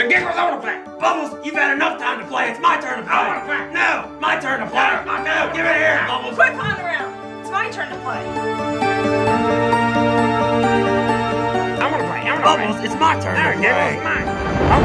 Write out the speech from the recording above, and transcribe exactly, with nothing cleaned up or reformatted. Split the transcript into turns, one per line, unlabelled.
and Giggles, I want to play.
Bubbles, you've had enough time to play. It's my turn to play.
I want to play.
No, my turn to play.
No, my turn.
No, give it here, Bubbles.
Quit pawing around. It's my turn to play.
I want to play. I want to play.
Bubbles, it's my turn
No,
to
Giggles,
play.
mine. I